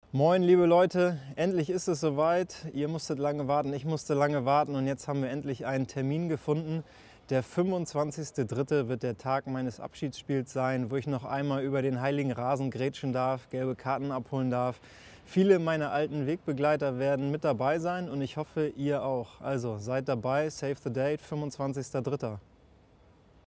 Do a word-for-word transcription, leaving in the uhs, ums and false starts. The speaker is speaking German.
Moin liebe Leute, endlich ist es soweit. Ihr musstet lange warten, ich musste lange warten und jetzt haben wir endlich einen Termin gefunden. Der fünfundzwanzigste dritte wird der Tag meines Abschiedsspiels sein, wo ich noch einmal über den heiligen Rasen grätschen darf, gelbe Karten abholen darf. Viele meiner alten Wegbegleiter werden mit dabei sein und ich hoffe, ihr auch. Also seid dabei, save the date, fünfundzwanzigster dritter